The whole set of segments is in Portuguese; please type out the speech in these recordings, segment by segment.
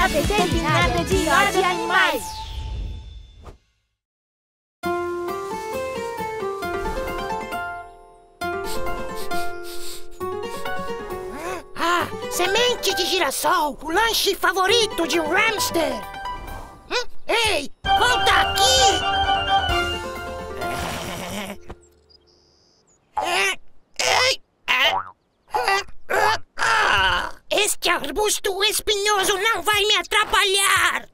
A veterinária de Ó de Animais. Semente de girassol, o lanche favorito de um hamster. Ei, volta aqui! Este arbusto espinhoso não vai me atrapalhar!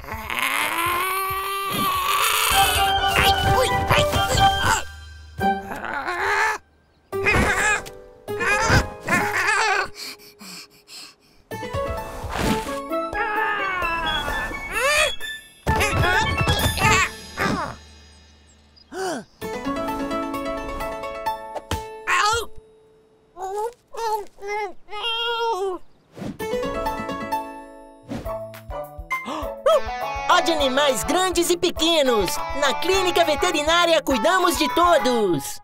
De animais grandes e pequenos. Na clínica veterinária cuidamos de todos.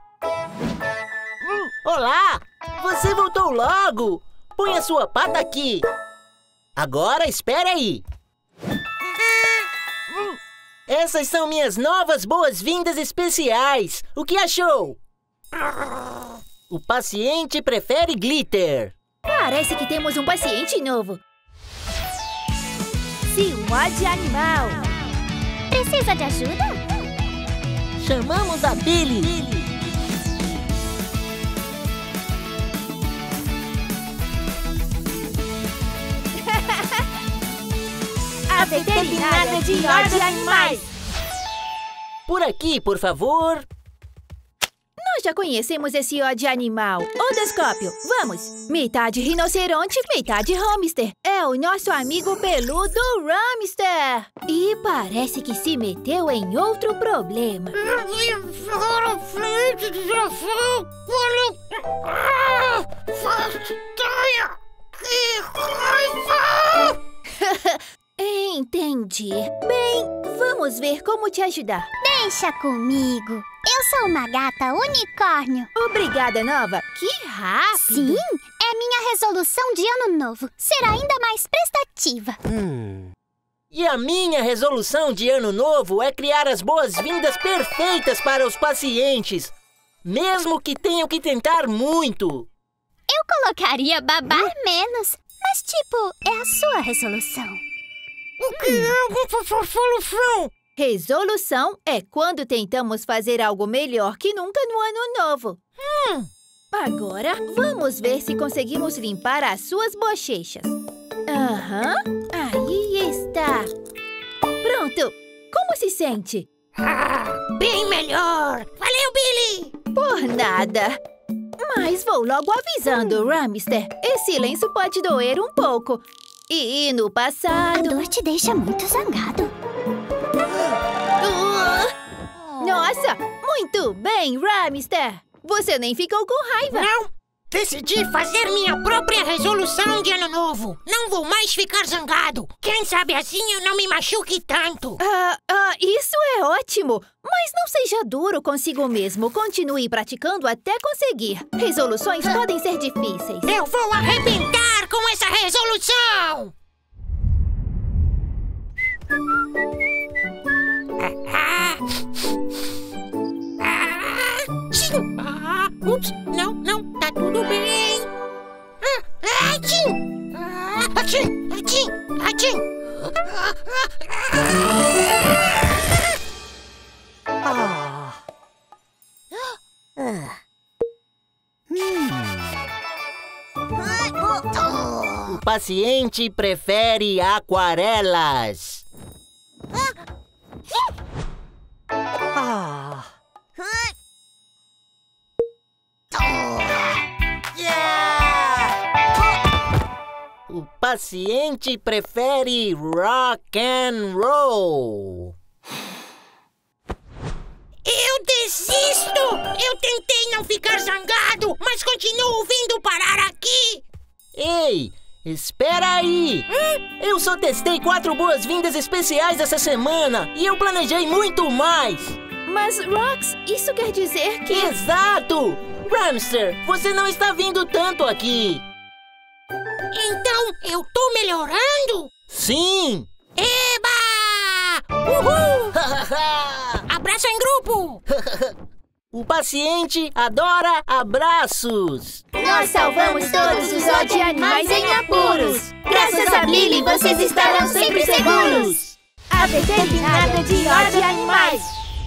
Olá! Você voltou logo. Põe a sua pata aqui. Agora espere aí. Essas são minhas novas boas-vindas especiais. O que achou? O paciente prefere glitter. Parece que temos um paciente novo. Ó de Animal. Precisa de ajuda? Chamamos a Billy. A veterinária de Ó de Animais. Por aqui, por favor. Nós já conhecemos esse Ó de Animal. Odoscópio, vamos! Metade rinoceronte, metade hamster. É o nosso amigo peludo hamster. E parece que se meteu em outro problema. Entendi. Bem, vamos ver como te ajudar. Deixa comigo. Eu sou uma gata unicórnio. Obrigada, Nova. Que rápido. Sim, é minha resolução de ano novo. Ser ainda mais prestativa. E a minha resolução de ano novo é criar as boas-vindas perfeitas para os pacientes. Mesmo que tenham que tentar muito. Eu colocaria babar menos. Mas, tipo, é a sua resolução. O que é uma resolução? Resolução é quando tentamos fazer algo melhor que nunca no ano novo. Agora, vamos ver se conseguimos limpar as suas bochechas. Aí está. Pronto. Como se sente? Bem melhor. Valeu, Billy. Por nada. Mas vou logo avisando, hamster. Esse lenço pode doer um pouco. E no passado... A dor te deixa muito zangado. Nossa! Muito bem, hamster! Você nem ficou com raiva. Não! Decidi fazer minha própria resolução de ano novo. Não vou mais ficar zangado. Quem sabe assim eu não me machuque tanto. Isso é ótimo. Mas não seja duro consigo mesmo. Continue praticando até conseguir. Resoluções podem ser difíceis. Eu vou arrebentar com essa resolução! Ups, não, tá tudo bem. O paciente prefere aquarelas. O paciente prefere rock and roll. Eu desisto! Eu tentei não ficar zangado, mas continuo vindo parar aqui! Ei, espera aí! Eu só testei 4 boas-vindas especiais essa semana e eu planejei muito mais! Mas, Rox, isso quer dizer que... Exato! Hamster, você não está vindo tanto aqui! Então eu tô melhorando? Sim! Eba! Uhul! Abraço em grupo! O paciente adora abraços! Nós salvamos todos os animais em apuros! Graças a Billy, vocês estarão sempre seguros! A veterinária de animais!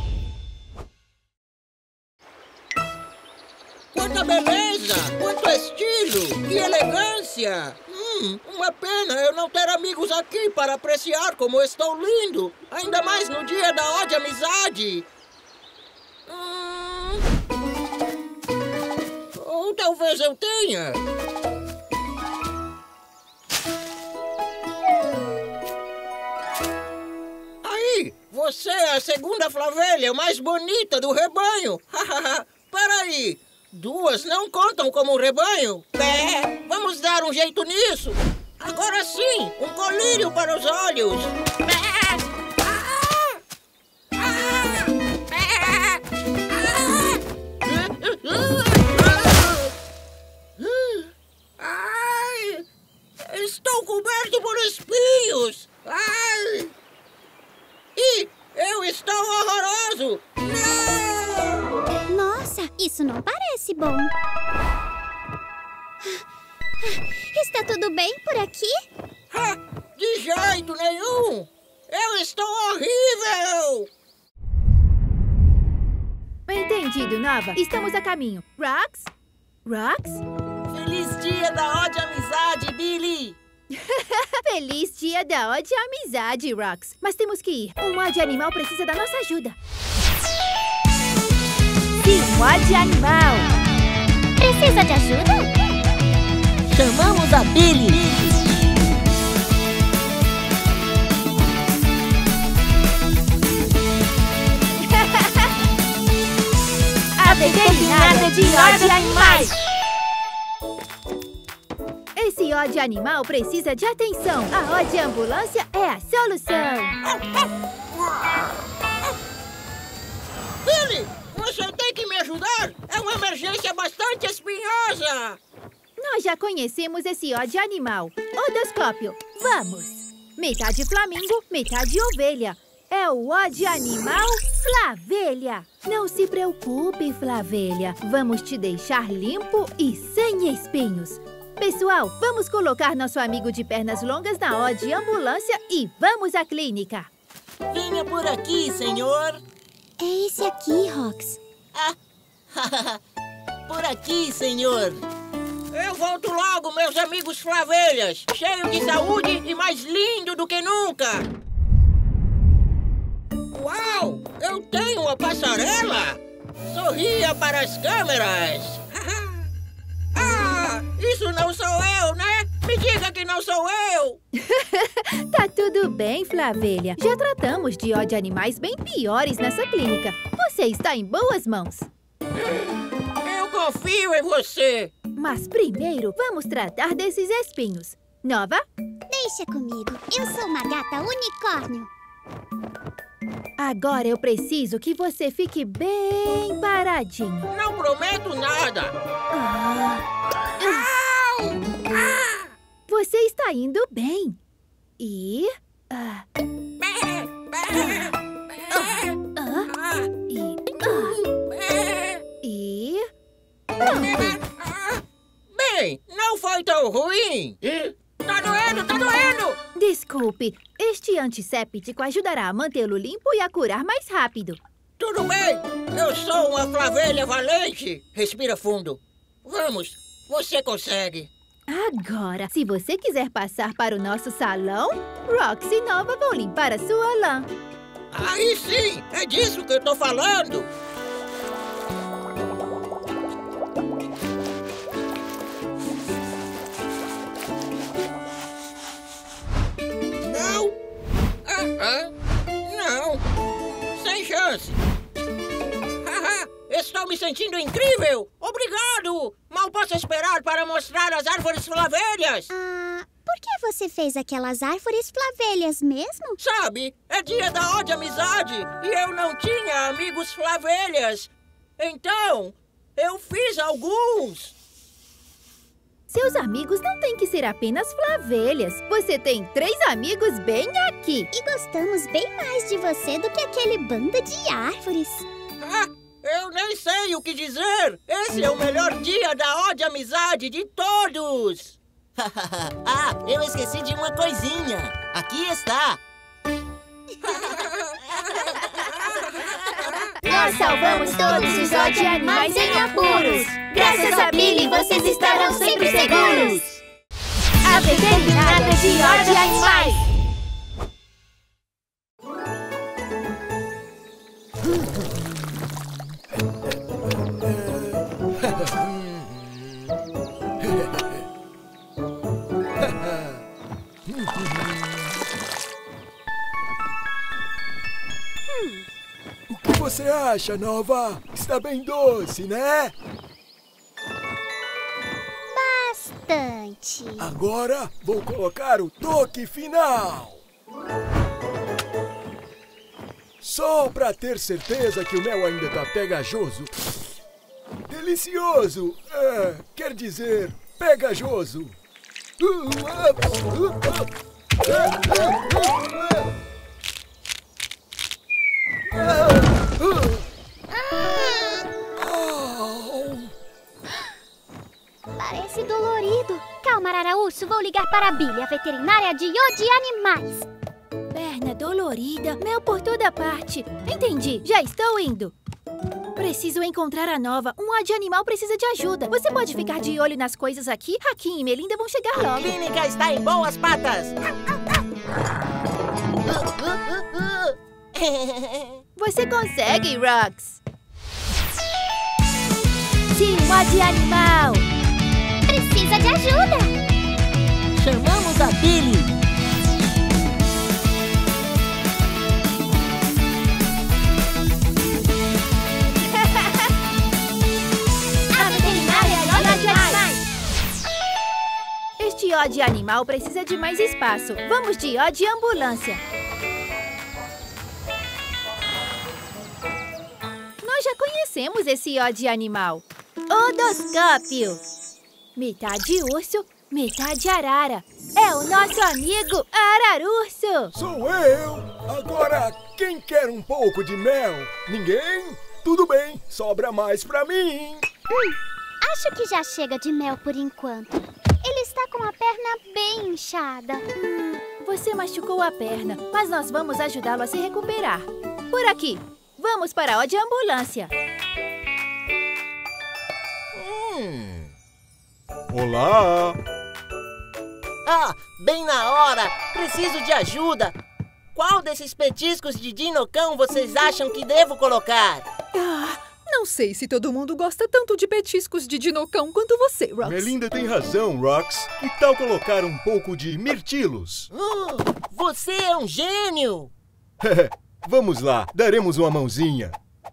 Quanta beleza! Quanto estilo! Que elegância! Uma pena eu não ter amigos aqui para apreciar como estou lindo! Ainda mais no dia da ódio amizade! Ou talvez eu tenha! Aí! Você é a segunda Flavelha mais bonita do rebanho! Peraí! 2 não contam como rebanho? Vamos dar um jeito nisso! Agora sim! Um colírio para os olhos! Ai! Estou coberto por espinhos! Ai! E eu estou horroroso! Não! Nossa, isso não parece bom. Está tudo bem por aqui? De jeito nenhum! Eu estou horrível! Entendido, Nova. Estamos a caminho. Rox? Rox? Feliz dia da ódio amizade, Billy! Feliz dia da ódio amizade, Rox. Mas temos que ir. Um ódio animal precisa da nossa ajuda. Sim, ódio animal. Precisa de ajuda? Chamamos a Billy! A veterinária de ódio animais. Esse ódio animal precisa de atenção. A ódio ambulância é a solução. Billy, você tem que me ajudar! É uma emergência bastante espinhosa! Nós já conhecemos esse ódio animal. Odoscópio, vamos! Metade flamingo, metade ovelha. É o ódio animal Flavelha. Não se preocupe, Flavelha. Vamos te deixar limpo e sem espinhos. Pessoal, vamos colocar nosso amigo de pernas longas na ódio ambulância e vamos à clínica. Venha por aqui, senhor! É esse aqui, Rox. Por aqui, senhor! Eu volto logo, meus amigos Flavelhas! Cheio de saúde e mais lindo do que nunca! Uau! Eu tenho uma passarela! Sorria para as câmeras! Isso não sou eu, né? Me diga que não sou eu! Tá tudo bem, Flavelha. Já tratamos de ódio animais bem piores nessa clínica. Você está em boas mãos. Eu confio em você! Mas primeiro, vamos tratar desses espinhos. Nova? Deixa comigo. Eu sou uma gata unicórnio. Agora eu preciso que você fique bem paradinho. Não prometo nada! Você está indo bem. E... Bem, não foi tão ruim! Tá doendo, tá doendo! Desculpe, este antisséptico ajudará a mantê-lo limpo e a curar mais rápido. Tudo bem, eu sou uma Flavelha valente. Respira fundo. Vamos, você consegue. Agora, se você quiser passar para o nosso salão, Rox e Nova vão limpar a sua lã. Aí sim, é disso que eu tô falando. Não. Não. Sem chance. Estou me sentindo incrível! Obrigado! Mal posso esperar para mostrar as árvores Flavelhas! Por que você fez aquelas árvores Flavelhas mesmo? Sabe, é dia da ódio amizade e eu não tinha amigos Flavelhas. Então, eu fiz alguns. Seus amigos não têm que ser apenas Flavelhas. Você tem 3 amigos bem aqui. E gostamos bem mais de você do que aquele bando de árvores. Ah, eu nem sei o que dizer. Esse é o melhor dia da Ode Amizade de todos. Ah, eu esqueci de uma coisinha. Aqui está. Nós salvamos todos os Ode Animais em apuros. Graças a Billy, vocês estarão sempre seguros. A veterinária de Ode Animais. O que você acha, Nova? Está bem doce, né? Bastante. Agora vou colocar o toque final. Só para ter certeza que o mel ainda tá pegajoso. Delicioso! Quer dizer, pegajoso. Parece dolorido. Calma, Araraúço. Vou ligar para a Billy, a veterinária de Ode Animais. Perna dolorida, mel por toda parte. Entendi, já estou indo. Preciso encontrar a Nova. Um Ode Animal precisa de ajuda. Você pode ficar de olho nas coisas aqui? Hakim e Melinda vão chegar A logo. clínica está em boas patas. Você consegue, Rox. Sim, Ode Animal. Precisa de ajuda. Chamamos a Billy. A veterinária de Ode Animais. Este Ode Animal precisa de mais espaço. Vamos de Ode Ambulância. Nós já conhecemos esse Ode Animal. Odoscópio. Metade urso, metade arara. É o nosso amigo Ararurso. Sou eu! Agora, quem quer um pouco de mel? Ninguém? Tudo bem, sobra mais pra mim. Acho que já chega de mel por enquanto. Ele está com a perna bem inchada. Você machucou a perna, mas nós vamos ajudá-lo a se recuperar. Por aqui. Vamos para a Ode Ambulância. Olá! Ah, bem na hora. Preciso de ajuda. Qual desses petiscos de dinocão vocês acham que devo colocar? Não sei se todo mundo gosta tanto de petiscos de dinocão quanto você, Rox. Melinda tem razão, Rox. Que tal colocar um pouco de mirtilos? Você é um gênio! Vamos lá, daremos uma mãozinha.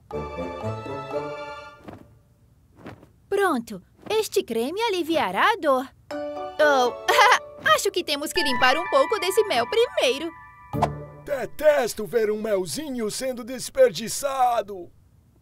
Pronto. Este creme aliviará a dor. Oh, acho que temos que limpar um pouco desse mel primeiro. Detesto ver um melzinho sendo desperdiçado.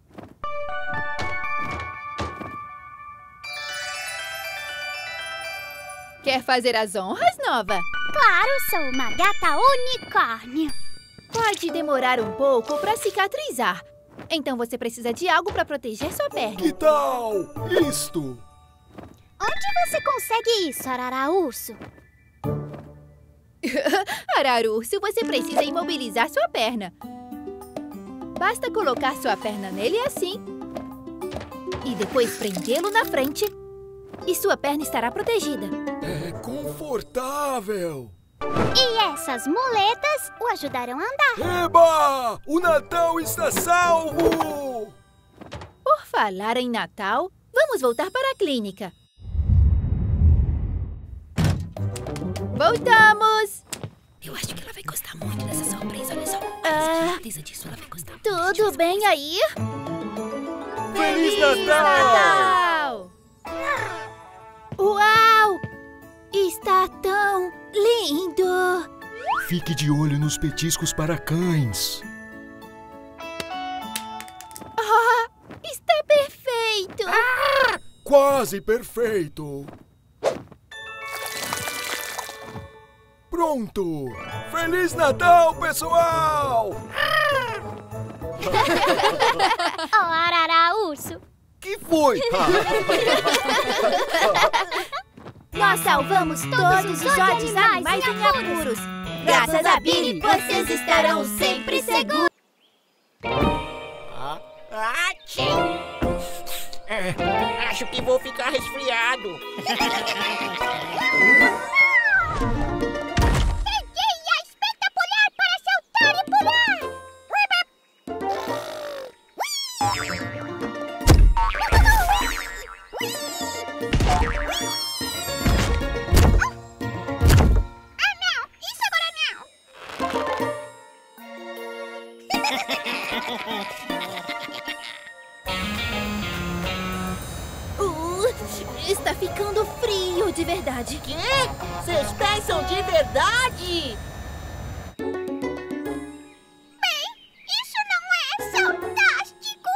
Quer fazer as honras, Nova? Claro, sou uma gata unicórnio. Pode demorar um pouco para cicatrizar. Então você precisa de algo para proteger sua perna. Que tal isto? Onde você consegue isso, Araraúço? Ararurso, você precisa imobilizar sua perna. Basta colocar sua perna nele assim. E depois prendê-lo na frente. E sua perna estará protegida. É confortável. E essas muletas o ajudarão a andar. Eba! O Natal está salvo! Por falar em Natal, vamos voltar para a clínica. Voltamos! Eu acho que ela vai gostar muito dessa surpresa, olha só. Certeza disso, ela vai gostar. Tudo bem aí? Feliz Natal! Uau! Está tão lindo! Fique de olho nos petiscos para cães. Está perfeito! Quase perfeito. pronto! Feliz Natal, pessoal! Oh, Arara Urso! Que foi? Nós salvamos todos os ódios animais em apuros. Graças a Billy, vocês estarão sempre seguros. Acho que vou ficar resfriado. Peguei a espetacular para saltar e pular! Ah, não! Isso agora não! Está ficando frio de verdade. Quê? Seus pés são de verdade? Isso não é fantástico!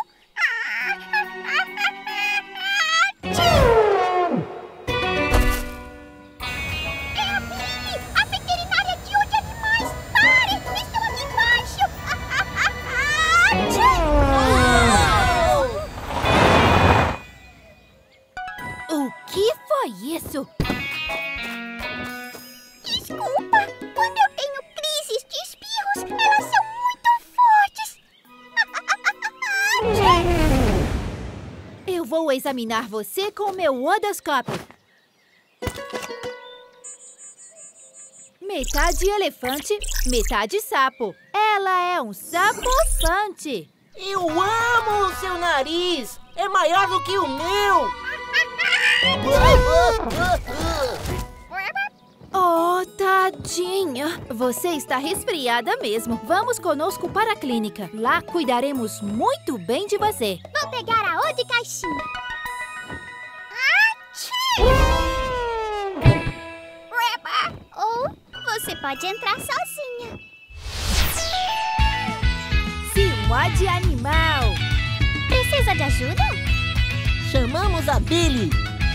É a Billy, a veterinária de onde animais! Pare! Estou aqui embaixo! O que foi isso? Desculpa! Quando eu tenho crises de espirros, elas são muito fortes! Eu vou examinar você com o meu odoscópio. Metade elefante, metade sapo. Ela é um sapofante. Eu amo o seu nariz! É maior do que o meu! Oh, tadinha. Você está resfriada mesmo. Vamos conosco para a clínica. Lá cuidaremos muito bem de você. Vou pegar a outra caixinha. Ou você pode entrar sozinha. Ciúme animal. Precisa de ajuda? Chamamos a Billy!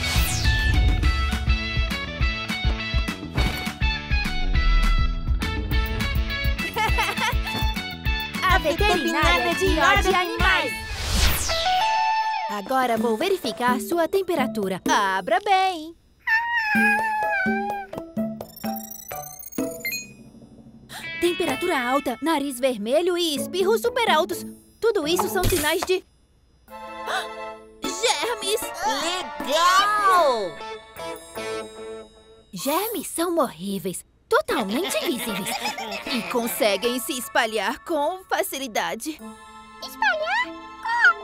A veterinária de ódio animais. Agora vou verificar sua temperatura. Abra bem. Temperatura alta, nariz vermelho e espirros super altos. Tudo isso são sinais de... germes! Legal! Germes são horríveis, totalmente invisíveis e conseguem se espalhar com facilidade. Espalhar? Como?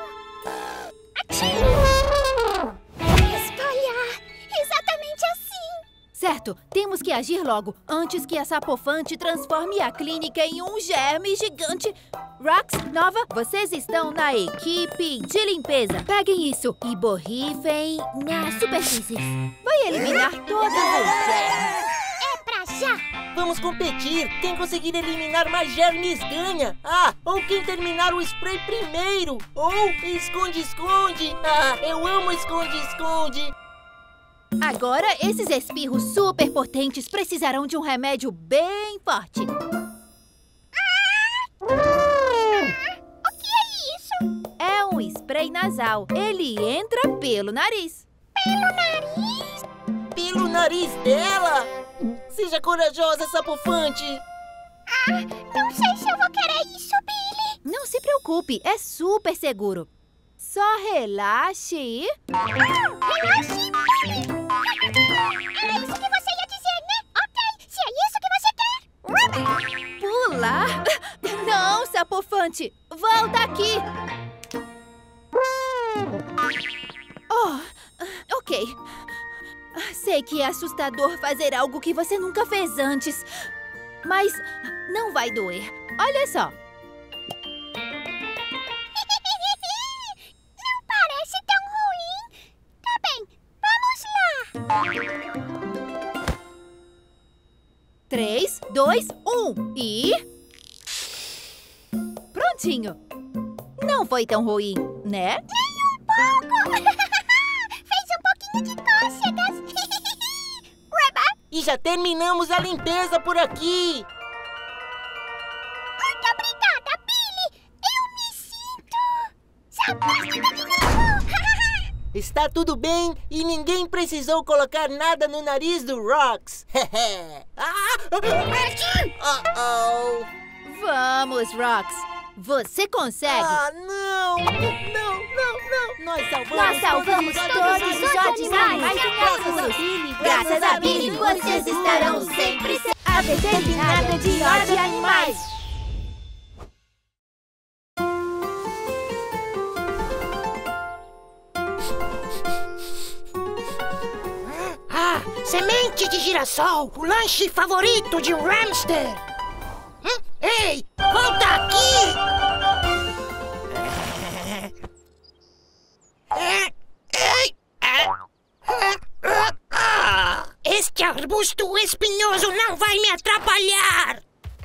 Espalhar! Exatamente assim! Certo, temos que agir logo, antes que a sapofante transforme a clínica em um germe gigante. Rox, Nova, vocês estão na equipe de limpeza. Peguem isso e borrifem nas superfícies. Vai eliminar todos os germes. É pra já! Vamos competir! Quem conseguir eliminar mais germes ganha! Ah, ou quem terminar o spray primeiro! Ou esconde-esconde! Ah, eu amo esconde-esconde! Agora, esses espirros super potentes precisarão de um remédio bem forte. O que é isso? É um spray nasal. Ele entra pelo nariz. Pelo nariz? Pelo nariz dela! Seja corajosa, sapofante! Não sei se eu vou querer isso, Billy. Não se preocupe, é super seguro. Só relaxe e... Relaxe! Era isso que você ia dizer, né? Ok, se é isso que você quer. Pular? Não, sapofante! Volta aqui! Oh, ok. Sei que é assustador fazer algo que você nunca fez antes. Mas não vai doer. Olha só. Não parece tão ruim. Tá bem, vamos lá. 3, 2, 1 e... Prontinho. Não foi tão ruim, né? Nem um pouco. Fez um pouquinho de cócegas. E já terminamos a limpeza por aqui. Muito obrigada, Billy! Eu me sinto... sapástica de novo! Está tudo bem e ninguém precisou colocar nada no nariz do Rox. Uh-oh. Vamos, Rox. Você consegue. Ah, não! Não! Nós Nós salvamos todos os animais imundos. Graças a Billy, vocês estarão sempre a veterinária de ó de animais. Semente de girassol, o lanche favorito de um hamster. Ei, volta aqui! Este arbusto espinhoso não vai me atrapalhar!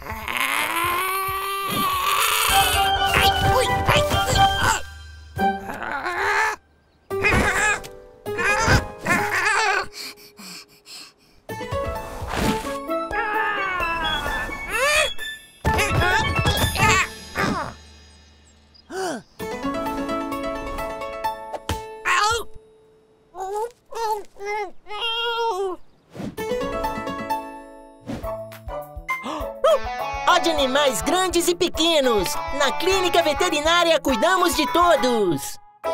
Ó de animais grandes e pequenos. Na clínica veterinária cuidamos de todos.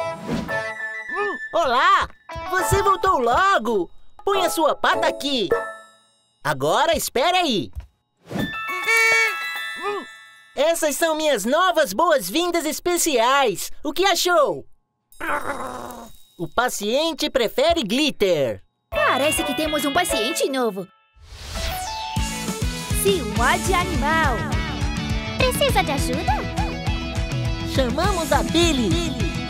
Olá! Você voltou logo! Põe a sua pata aqui. Agora espere aí. Essas são minhas novas boas-vindas especiais. O que achou? O paciente prefere glitter. Parece que temos um paciente novo. Ó de animal. Precisa de ajuda? Chamamos a Billy.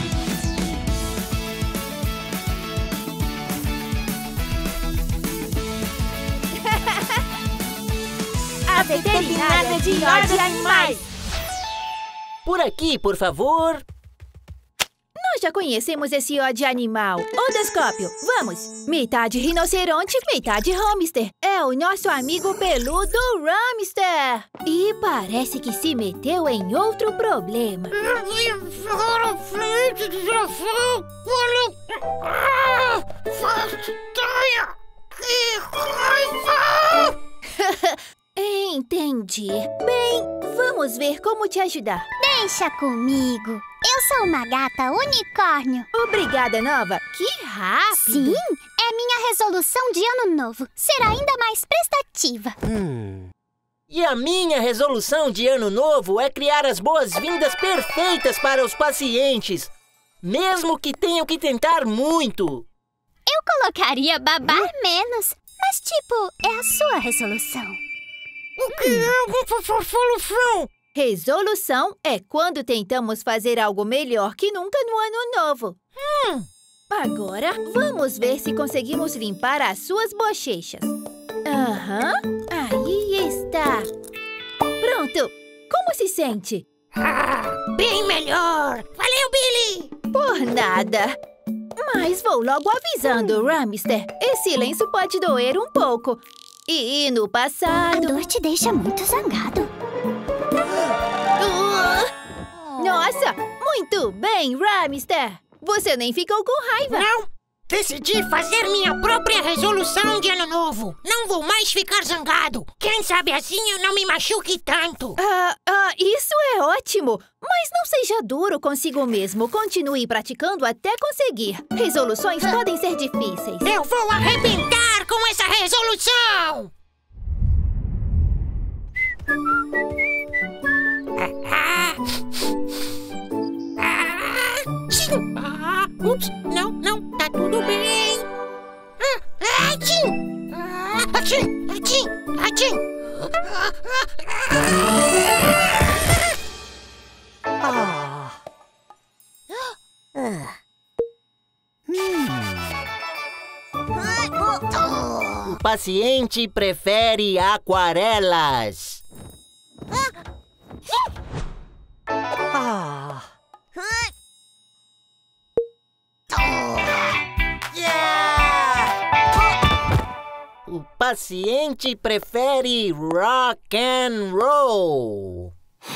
A veterinária de ó de animais. Por aqui, por favor. Nós já conhecemos esse ó de animal. Odoscópio, vamos! Metade rinoceronte, metade hamster. É o nosso amigo peludo Hamster. E parece que se meteu em outro problema. Entendi. Bem, vamos ver como te ajudar. Deixa comigo. Eu sou uma gata unicórnio. Obrigada, Nova. Que rápido. Sim, é minha resolução de ano novo. Ser ainda mais prestativa. E a minha resolução de ano novo é criar as boas-vindas perfeitas para os pacientes, mesmo que tenham que tentar muito. Eu colocaria babar menos, mas tipo, é a sua resolução. O que é uma resolução? Resolução é quando tentamos fazer algo melhor que nunca no ano novo. Agora, vamos ver se conseguimos limpar as suas bochechas. Aí está. Pronto. Como se sente? Bem melhor. Valeu, Billy. Por nada. Mas vou logo avisando, Hamster. Esse lenço pode doer um pouco. E no A passado... dor te deixa muito zangado. Nossa, muito bem, Hamster. Você nem ficou com raiva. Não. Decidi fazer minha própria resolução de ano novo. Não vou mais ficar zangado. Quem sabe assim eu não me machuque tanto. Isso é ótimo. Mas não seja duro consigo mesmo. Continue praticando até conseguir. Resoluções podem ser difíceis. Eu vou arrebentar com essa resolução. Ups, não, tá tudo bem. O paciente prefere aquarelas. O paciente prefere rock and roll.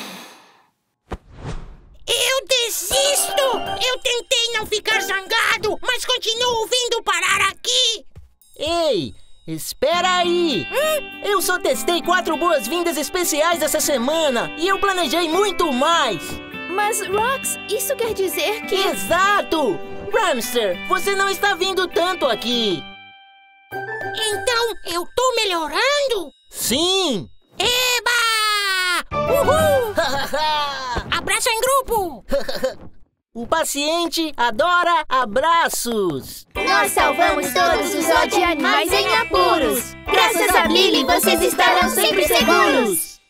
Eu desisto! Eu tentei não ficar zangado, mas continuo vindo parar aqui! Ei, espera aí! Eu só testei 4 boas-vindas especiais essa semana e eu planejei muito mais! Mas, Rox, isso quer dizer que... Exato! Ramster, você não está vindo tanto aqui! Então, eu tô melhorando? Sim! Eba! Uhul! Abraço em grupo! O paciente adora abraços! Nós salvamos todos os Odd Animais em apuros! Graças a Billy, vocês estarão sempre seguros!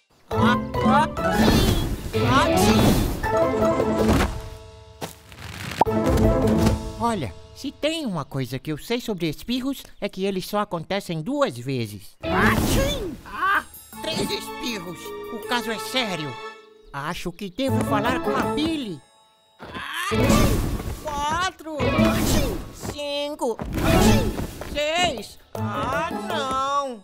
Olha, se tem uma coisa que eu sei sobre espirros, é que eles só acontecem 2 vezes. 3 espirros! O caso é sério. Acho que devo falar com a Billy. 4, 5, 6. Não!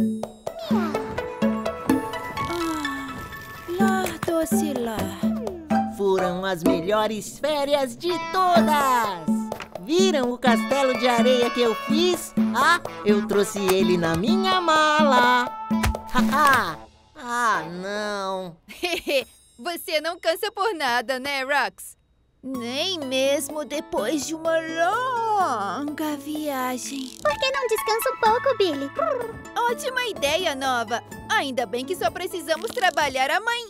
Lá, doce lá. Foram as melhores férias de todas! Viram o castelo de areia que eu fiz? Ah, eu trouxe ele na minha mala! Haha! Ah, não! Você não cansa por nada, né, Rox? Nem mesmo depois de uma longa viagem. Por que não descansa um pouco, Billy? Ótima ideia, Nova. Ainda bem que só precisamos trabalhar amanhã.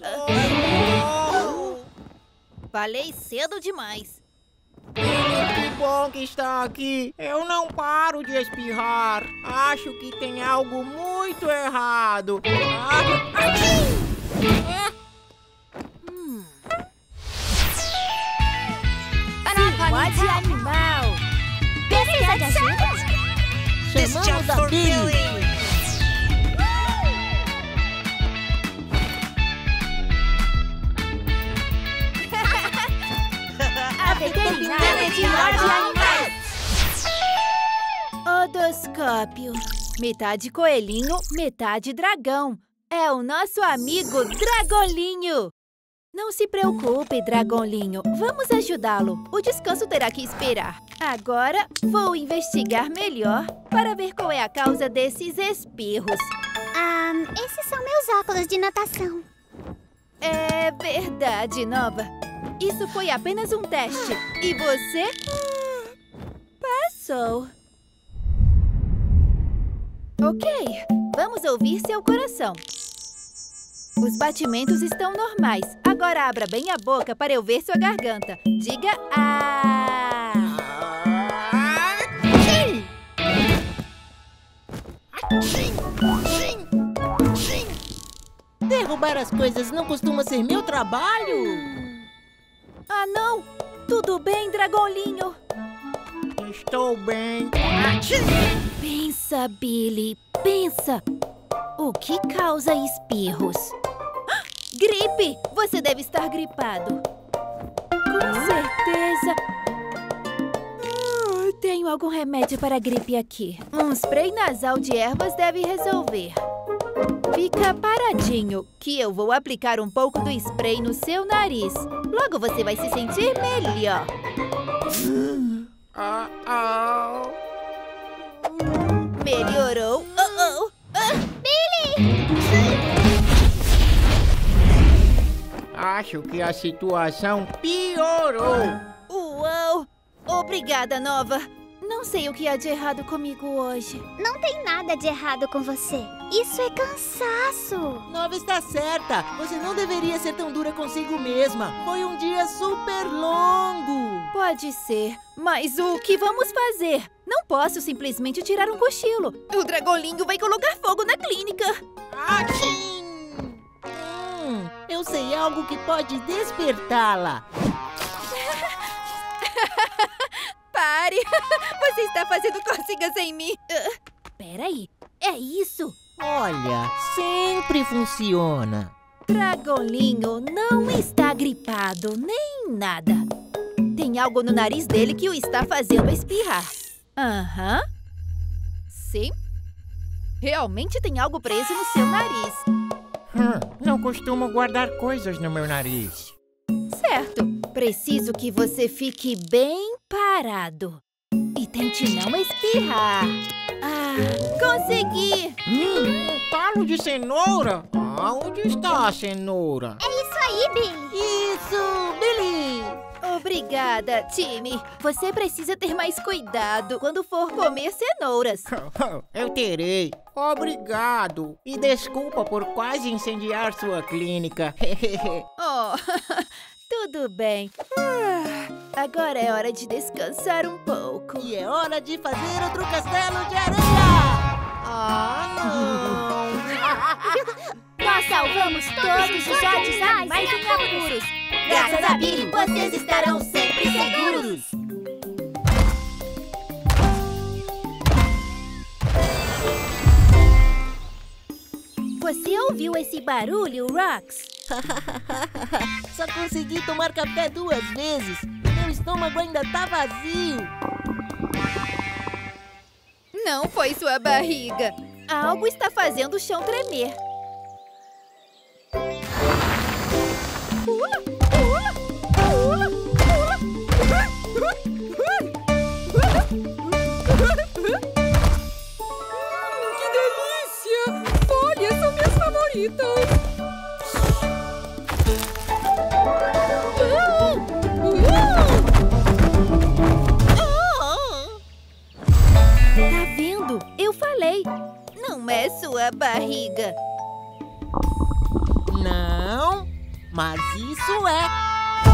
Falei cedo demais. Que bom que está aqui. Eu não paro de espirrar. Acho que tem algo muito errado. Odd Animal. Precisa de ajuda? Chamamos a Billy! A veterinária de Odd Animais. Odoscópio. Metade coelhinho, metade dragão. É o nosso amigo Dragolinho. Não se preocupe, Dragolinho. Vamos ajudá-lo. O descanso terá que esperar. Agora, vou investigar melhor para ver qual é a causa desses espirros. Esses são meus óculos de natação. É verdade, Nova. Isso foi apenas um teste. E você... passou. Ok, vamos ouvir seu coração. Os batimentos estão normais. Agora abra bem a boca para eu ver sua garganta. Diga ah! Derrubar as coisas não costuma ser meu trabalho? Ah, não! Tudo bem, Dragolinho? Estou bem. Pensa, Billy, pensa. O que causa espirros? Gripe! Você deve estar gripado. Com certeza. Tenho algum remédio para gripe aqui. Um spray nasal de ervas deve resolver. Fica paradinho, que eu vou aplicar um pouco do spray no seu nariz. Logo você vai se sentir melhor. Melhorou. Acho que a situação piorou. Uau! Obrigada, Nova. Não sei o que há de errado comigo hoje. Não tem nada de errado com você. Isso é cansaço. Nova está certa. Você não deveria ser tão dura consigo mesma. Foi um dia super longo. Pode ser, mas o que vamos fazer? Não posso simplesmente tirar um cochilo. O Dragolinho vai colocar fogo na clínica. Eu sei algo que pode despertá-la. Pare! Você está fazendo cócegas em mim. Peraí, é isso? Olha, sempre funciona. Dragolinho não está gripado, nem nada. Tem algo no nariz dele que o está fazendo espirrar. Aham. Sim. Realmente tem algo preso no seu nariz. Não costumo guardar coisas no meu nariz. Certo. Preciso que você fique bem parado. E tente não espirrar. Consegui! Um talo de cenoura? Onde está a cenoura? É isso aí, Billy. Isso, Billy! Obrigada, time. Você precisa ter mais cuidado quando for comer cenouras. Eu terei. Obrigado. E desculpa por quase incendiar sua clínica. Oh, tudo bem. Agora é hora de descansar um pouco. E é hora de fazer outro castelo de areia! Não! Nós salvamos todos os ótimos animais em apuros. Graças a Billy, vocês estarão sempre seguros. Você ouviu esse barulho, Rox? Só consegui tomar café 2 vezes. Meu estômago ainda tá vazio. Não foi sua barriga. Algo está fazendo o chão tremer. Pula, pula, pula, pula. Que delícia! Folhas são minhas favoritas. Tá vendo? Eu falei. Não é sua barriga. Não, mas isso é.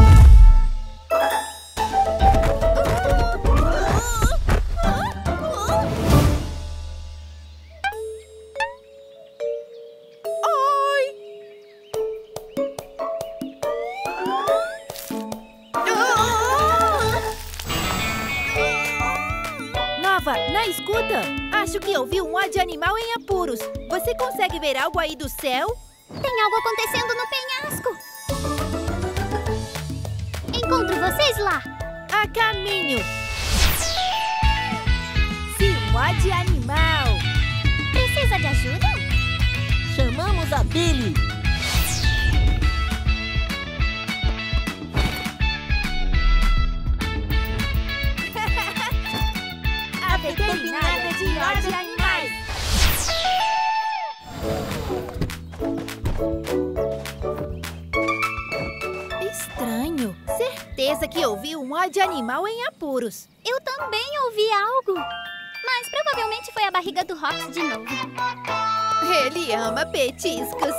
Nova, na escuta. Acho que ouvi um ó de animal em apuros. Você consegue ver algo aí do céu? Tem algo acontecendo no penhasco. Encontro vocês lá. A caminho. Sim, um ó de animal. Precisa de ajuda? Chamamos a Billy. A veterinária de ó de animais. Estranho. Certeza que ouvi um ó de animal em apuros. Eu também ouvi algo. Mas provavelmente foi a barriga do Rox de novo. Ele ama petiscos.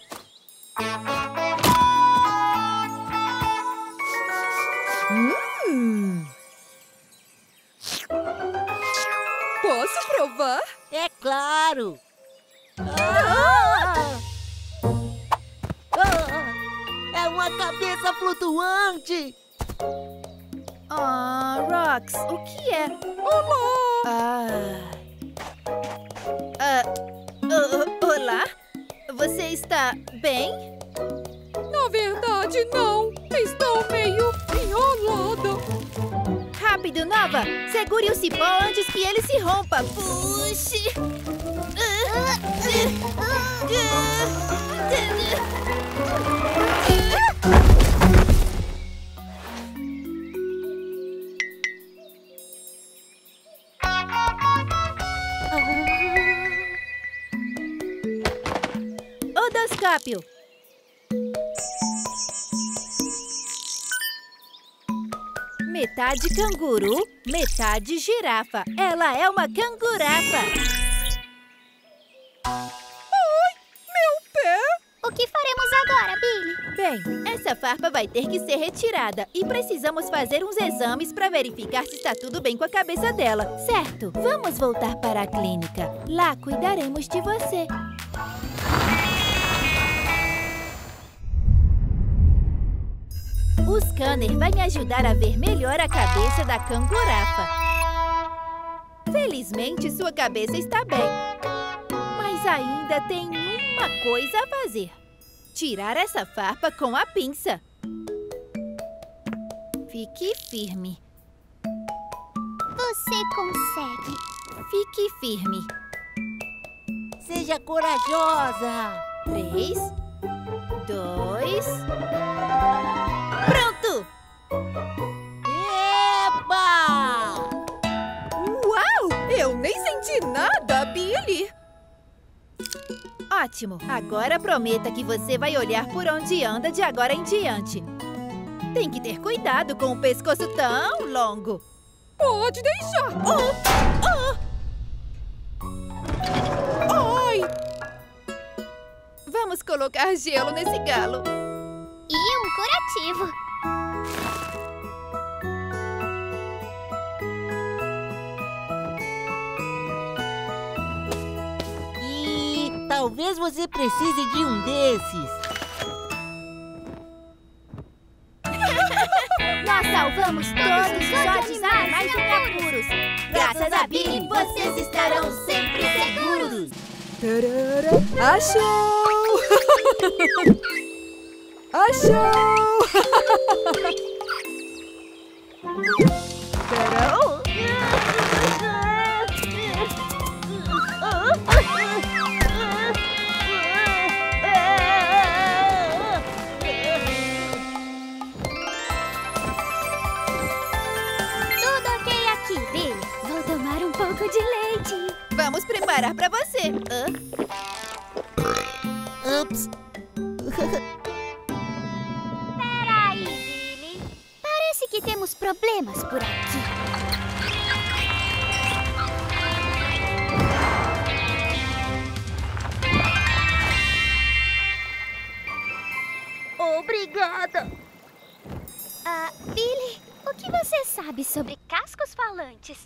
Posso provar? É claro. É uma cabeça flutuante. Rox, o que é? Olá? Você está bem? Na verdade, não. Estou meio enrolada. Rápido, Nova! Segure o cipó antes que ele se rompa. Puxe! Odoscópio. Metade canguru, metade girafa. Ela é uma cangurafa. O que faremos agora, Billy? Bem, essa farpa vai ter que ser retirada e precisamos fazer uns exames para verificar se está tudo bem com a cabeça dela, certo? Vamos voltar para a clínica. Lá cuidaremos de você. O scanner vai me ajudar a ver melhor a cabeça da cangurafa. Felizmente, sua cabeça está bem. Mas ainda tem uma coisa a fazer. Tirar essa farpa com a pinça. Fique firme. Você consegue. Fique firme. seja corajosa. 3, 2... Pronto! Eba! Uau! Eu nem senti nada, Billy. Ótimo! Agora prometa que você vai olhar por onde anda de agora em diante. Tem que ter cuidado com o pescoço tão longo. Pode deixar. Ai! Vamos colocar gelo nesse galo. E um curativo. E talvez você precise de um desses. Nós salvamos todos os animais em apuros. Graças a Billy, vocês estarão sempre seguros. Tarara. Achou! Achou! Tará. Tudo ok aqui, Billy. Vou tomar um pouco de leite. Vamos preparar para você. Ups. Peraí, Billy. Parece que temos problemas por aqui. Obrigada. Billy, o que você sabe sobre cascos falantes?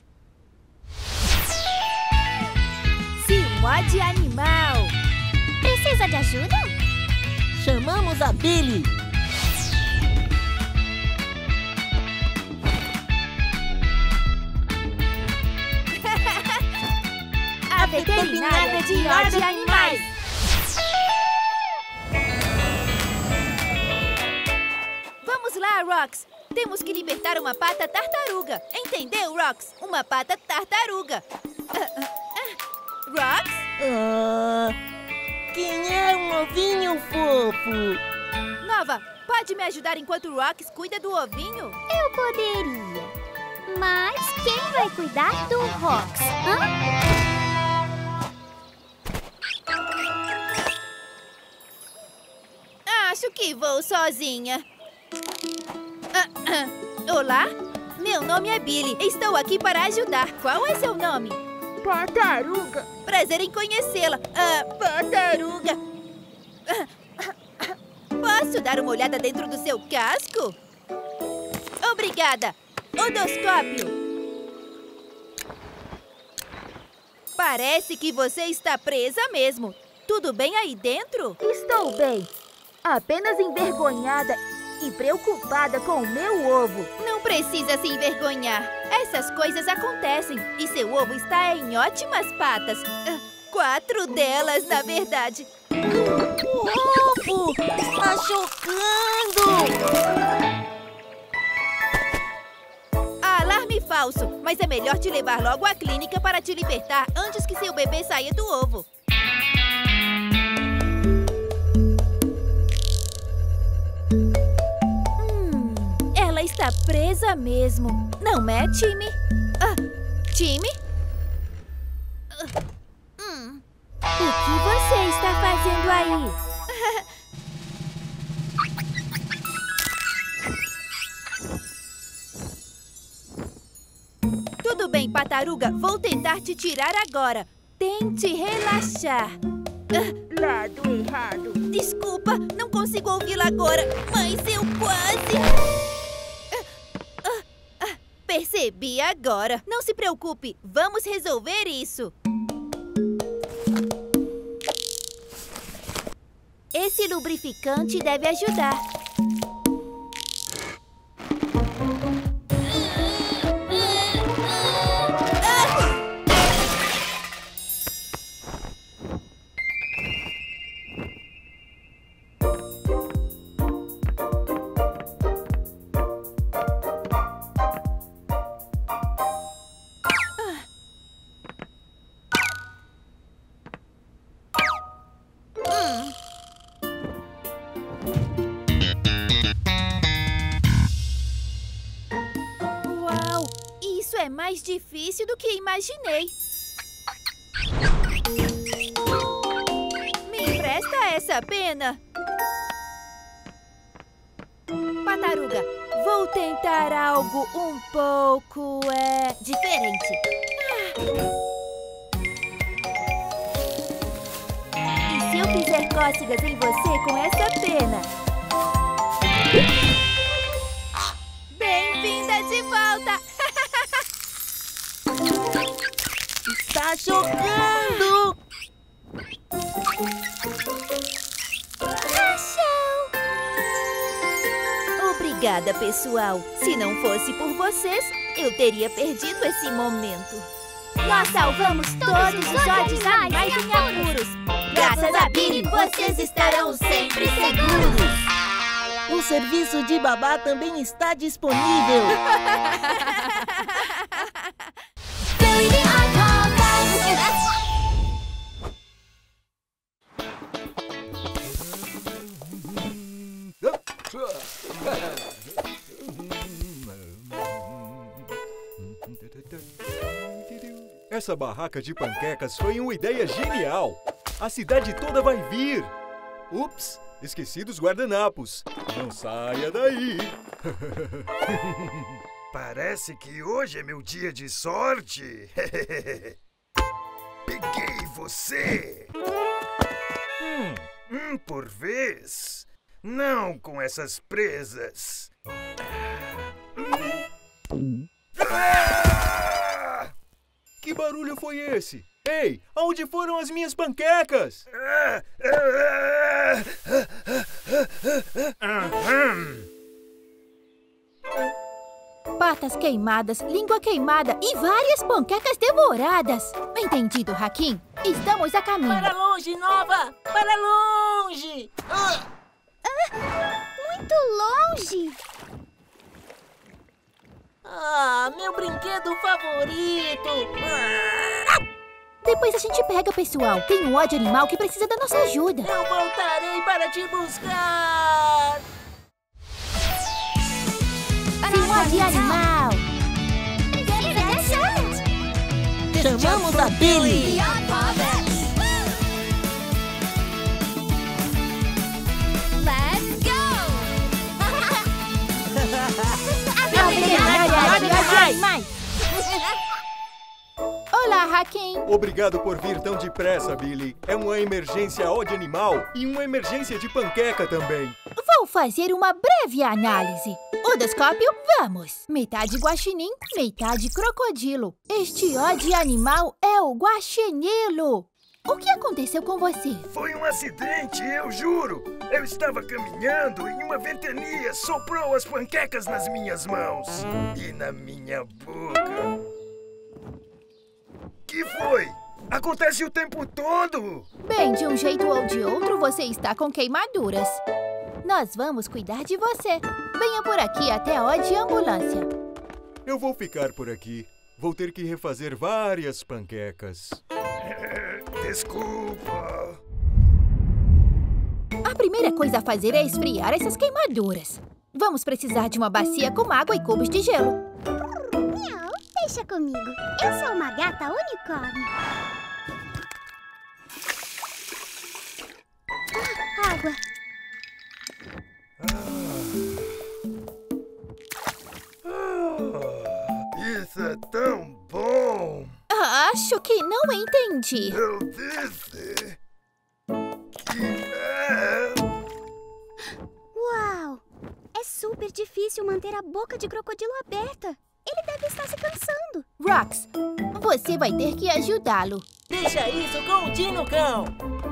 Simó de animal. Precisa de ajuda? Chamamos a Billy. A veterinária de Ó de Animais. Vamos lá, Rox. Temos que libertar uma pata tartaruga. Entendeu, Rox? Uma pata tartaruga. Rox? Quem é um ovinho fofo? Nova, pode me ajudar enquanto o Rox cuida do ovinho? Eu poderia. Mas quem vai cuidar do Rox? Acho que vou sozinha. Olá, meu nome é Billy. Estou aqui para ajudar. Qual é seu nome? Tartaruga. Prazer em conhecê-la. Tartaruga. Posso dar uma olhada dentro do seu casco? Obrigada. Odoscópio. Parece que você está presa mesmo. Tudo bem aí dentro? Estou bem. Apenas envergonhada e preocupada com o meu ovo. Não precisa se envergonhar. Essas coisas acontecem e seu ovo está em ótimas patas. 4 delas, na verdade. O ovo está chocando! Alarme falso, mas é melhor te levar logo à clínica para te libertar antes que seu bebê saia do ovo. Ela está presa mesmo. Não é, Timmy? Timmy? O que você está fazendo aí? Tudo bem, Pataruga. Vou tentar te tirar agora. Tente relaxar. Lado errado. Desculpa, não consigo ouvi-la agora, mas eu quase... Percebi agora. Não se preocupe, vamos resolver isso. Esse lubrificante deve ajudar. mais difícil do que imaginei. Me empresta essa pena. Tartaruga, vou tentar algo um pouco, diferente. E se eu fizer cócegas em você com essa pena? Bem-vinda de volta! Está chocando! Obrigada, pessoal. Se não fosse por vocês, eu teria perdido esse momento. Nós salvamos todos os ódios animais em apuros. Graças a Billy, vocês estarão sempre seguros. O serviço de babá também está disponível. Essa barraca de panquecas foi uma ideia genial! A cidade toda vai vir! Ups, esqueci dos guardanapos. Não saia daí! Parece que hoje é meu dia de sorte! Peguei você! Por vez! Não com essas presas! Que barulho foi esse? Ei, aonde foram as minhas panquecas? Patas queimadas, língua queimada e várias panquecas devoradas. Entendido, Hakim? Estamos a caminho. Para longe, Nova! Para longe! Muito longe! Ah, meu brinquedo favorito! Depois a gente pega, pessoal. Tem um ódio animal que precisa da nossa ajuda. Eu voltarei para te buscar! Ódio animal! Chamamos a Billy! Let's go! Olá, Hakim! Obrigado por vir tão depressa, Billy. É uma emergência ódio animal e uma emergência de panqueca também. Vou fazer uma breve análise. Odoscópio, vamos! Metade guaxinim, metade crocodilo. Este ódio animal é o guaxinilo. O que aconteceu com você? Foi um acidente, eu juro! Eu estava caminhando e uma ventania soprou as panquecas nas minhas mãos e na minha boca. Que foi? Acontece o tempo todo! Bem, de um jeito ou de outro, você está com queimaduras. Nós vamos cuidar de você. Venha por aqui até a hora de ambulância. Eu vou ficar por aqui. Vou ter que refazer várias panquecas. Desculpa. A primeira coisa a fazer é esfriar essas queimaduras. Vamos precisar de uma bacia com água e cubos de gelo. Não, deixa comigo. Eu sou uma gata unicórnio. Água. Isso é tão bom! Acho que não entendi. Eu disse que é... Uau! É super difícil manter a boca de crocodilo aberta. Ele deve estar se cansando. Rox, você vai ter que ajudá-lo. Deixa isso com o Dino Cão!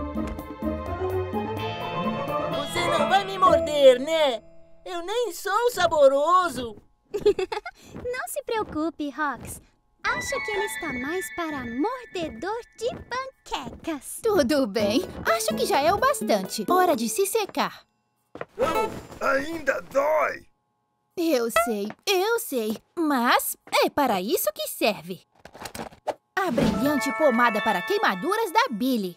Você não vai me morder, né? Eu nem sou saboroso! Não se preocupe, Rox. Acho que ele está mais para mordedor de panquecas. Tudo bem. Acho que já é o bastante. Hora de se secar. Ainda dói! Eu sei. Mas é para isso que serve. A brilhante pomada para queimaduras da Billy.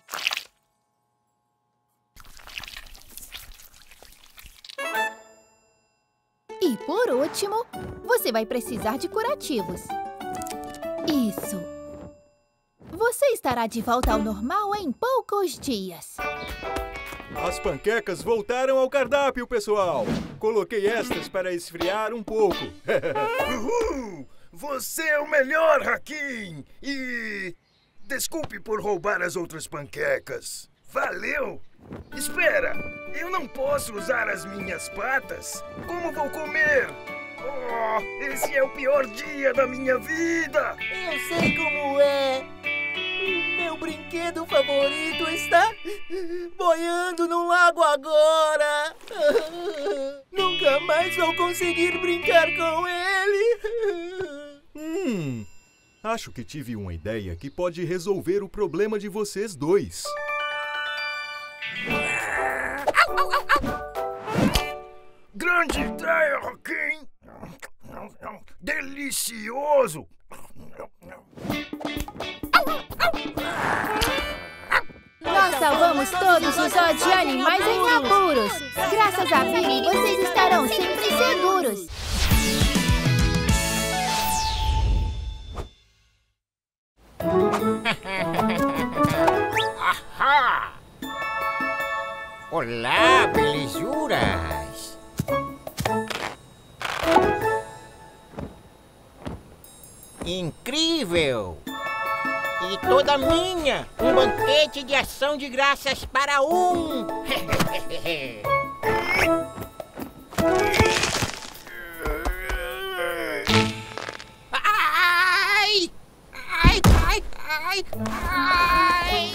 E por último, você vai precisar de curativos. Isso. Você estará de volta ao normal em poucos dias. As panquecas voltaram ao cardápio, pessoal. Coloquei estas para esfriar um pouco. Uhul! Você é o melhor, Hakim! E... desculpe por roubar as outras panquecas. Valeu! Espera! Eu não posso usar as minhas patas? Como vou comer? Oh, esse é o pior dia da minha vida! Eu sei como é. Meu brinquedo favorito está boiando num lago agora. Nunca mais vou conseguir brincar com ele. Acho que tive uma ideia que pode resolver o problema de vocês dois. Grande ideia, Hakim! Delicioso! Nós salvamos todos os zoos de animais em apuros. Graças a Billy, vocês estarão sempre seguros. Ahá! Olá, belezuras! Incrível! E toda minha! Um banquete de ação de graças para um! Ai! Ai, ai, ai, ai!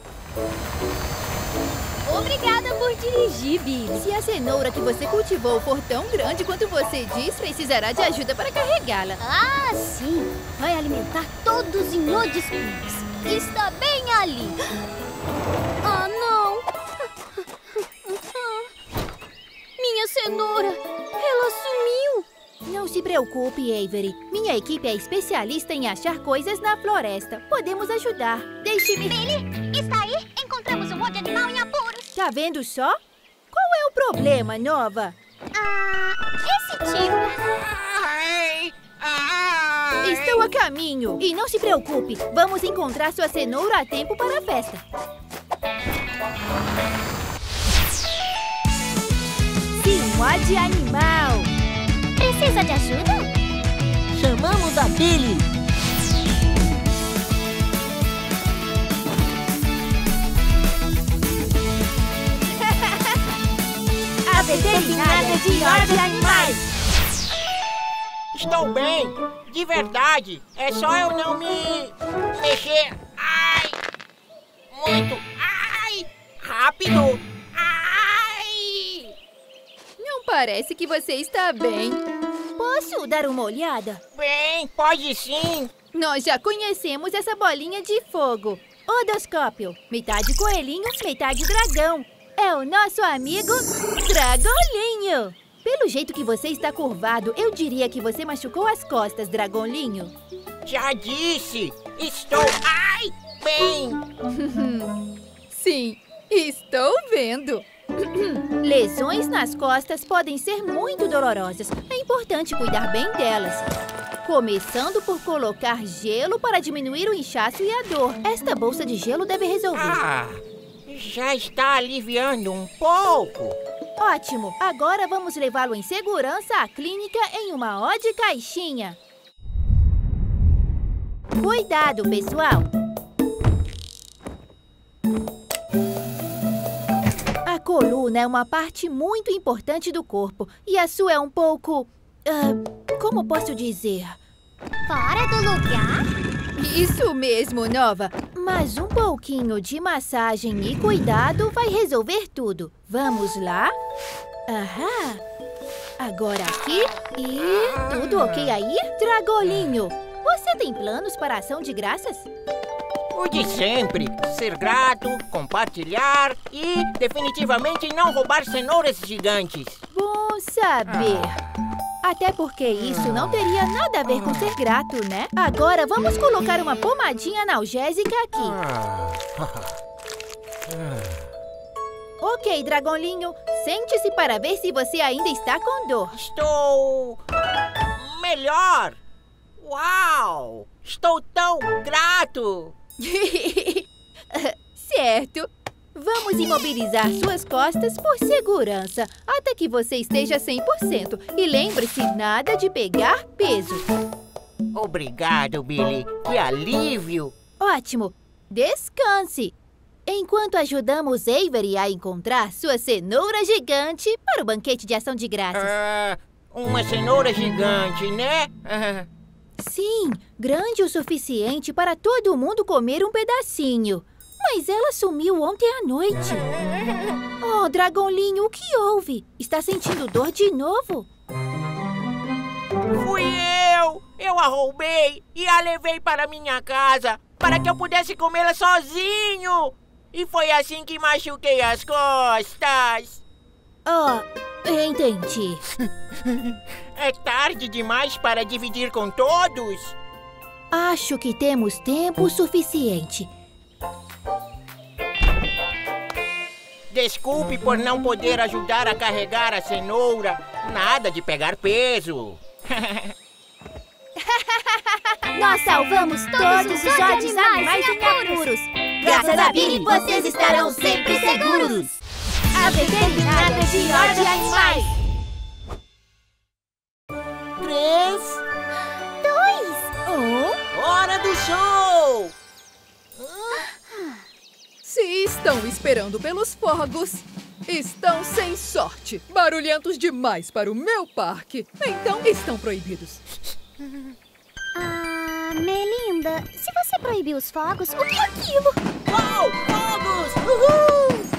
Obrigada por dirigir, Billy. Se a cenoura que você cultivou for tão grande quanto você diz, precisará de ajuda para carregá-la. Ah, sim. Vai alimentar todos em Oddscoops. Está bem ali. Ah, não. Minha cenoura. Ela sumiu. Não se preocupe, Avery. Minha equipe é especialista em achar coisas na floresta. Podemos ajudar. Deixe-me... Billy, está aí? Encontramos um monte de animal em apuros. Tá vendo só? Qual é o problema, Nova? Esse tipo. Ai! Ai! Estou a caminho. E não se preocupe. Vamos encontrar sua cenoura a tempo para a festa. Sim, de animal. Precisa de ajuda? Chamamos a Billy. A veterinária de animais. Estou bem, de verdade. É só eu não me mexer. Ai! Muito. Ai! Rápido. Ai! Não parece que você está bem. Posso dar uma olhada? Bem, pode sim. Nós já conhecemos essa bolinha de fogo. Odoscópio. Metade coelhinho, metade dragão. É o nosso amigo Dragolinho. Pelo jeito que você está curvado, eu diria que você machucou as costas, Dragolinho. Já disse. Estou... Ai! Bem. Sim, estou vendo. Lesões nas costas podem ser muito dolorosas. É importante cuidar bem delas. Começando por colocar gelo para diminuir o inchaço e a dor. Esta bolsa de gelo deve resolver. Já está aliviando um pouco. Ótimo! Agora vamos levá-lo em segurança à clínica em uma Odd caixinha. Cuidado, pessoal! A coluna é uma parte muito importante do corpo e a sua é um pouco... como posso dizer? Fora do lugar? Isso mesmo, Nova. Mas um pouquinho de massagem e cuidado vai resolver tudo. Vamos lá? Aham. Agora aqui e... tudo ok aí? Dragolinho, você tem planos para a ação de graças? O de sempre. Ser grato, compartilhar e definitivamente não roubar cenouras gigantes. Bom saber. Até porque isso não teria nada a ver com ser grato, né? Agora vamos colocar uma pomadinha analgésica aqui. Ok, Dragolinho. Sente-se para ver se você ainda está com dor. Estou... melhor. Uau! Estou tão grato! Certo. Vamos imobilizar suas costas por segurança, até que você esteja 100%. E lembre-se, nada de pegar peso. Obrigado, Billy. Que alívio! Ótimo. Descanse. Enquanto ajudamos Avery a encontrar sua cenoura gigante para o banquete de ação de graças. Uma cenoura gigante, né? Sim, grande o suficiente para todo mundo comer um pedacinho. Mas ela sumiu ontem à noite. Oh, Dragonlinho, o que houve? Está sentindo dor de novo? Fui eu! Eu a roubei e a levei para minha casa para que eu pudesse comê-la sozinho. E foi assim que machuquei as costas. Oh, entendi. É tarde demais para dividir com todos? Acho que temos tempo suficiente. Desculpe por não poder ajudar a carregar a cenoura. Nada de pegar peso. Nós salvamos todos os ódios animais em apuros. Graças a Billy, vocês estarão sempre seguros. A veterinária de ódio animais. 3, 2. 1, hora do show! Se estão esperando pelos fogos, estão sem sorte. Barulhentos demais para o meu parque. Então, estão proibidos. Melinda, se você proibir os fogos, o que é aquilo? Uau! Fogos! Uhul!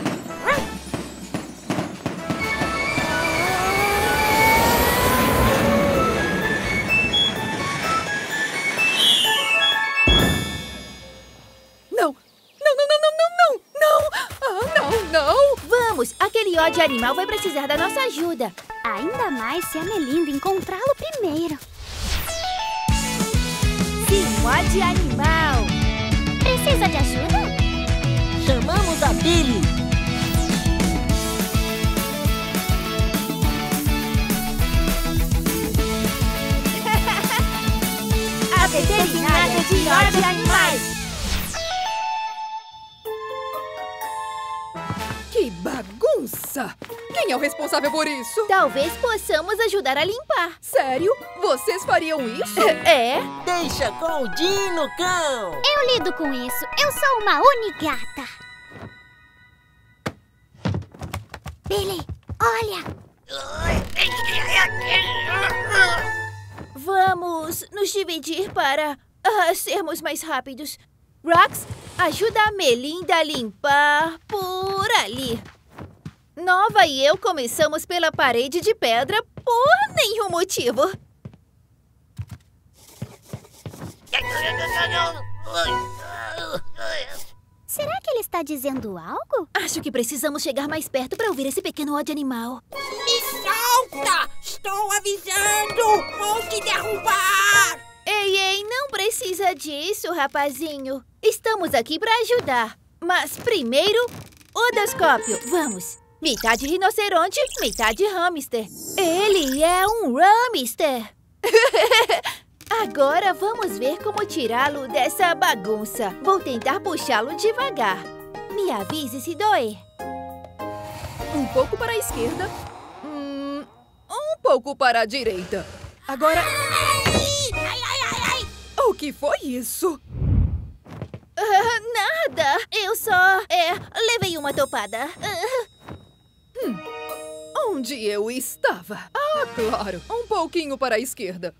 Não! Não, não, não, não, não, não! Não! Ah, não, não! Vamos, aquele ódio animal vai precisar da nossa ajuda. Ainda mais se a Melinda encontrá-lo primeiro. Sim, ódio animal. Precisa de ajuda? Chamamos a Billy! A veterinária de ódio animais. Que bagunça! Quem é o responsável por isso? Talvez possamos ajudar a limpar. Sério? Vocês fariam isso? É? Deixa com o Dino Cão! Eu lido com isso. Eu sou uma unigata. Billy, olha! Vamos nos dividir para sermos mais rápidos. Rox, ajuda a Melinda a limpar por ali. Nova e eu começamos pela parede de pedra por nenhum motivo. Será que ele está dizendo algo? Acho que precisamos chegar mais perto para ouvir esse pequeno ódio animal. Me solta! Estou avisando! Vou te derrubar! Ei, não precisa disso, rapazinho. Estamos aqui para ajudar. Mas primeiro, odoscópio. Vamos. Metade rinoceronte, metade hamster. Ele é um hamster. Agora vamos ver como tirá-lo dessa bagunça. Vou tentar puxá-lo devagar. Me avise se doer. Um pouco para a esquerda. Um pouco para a direita. Agora... O que foi isso? Nada. Eu só... levei uma topada. Onde eu estava? Ah, claro. Um pouquinho para a esquerda.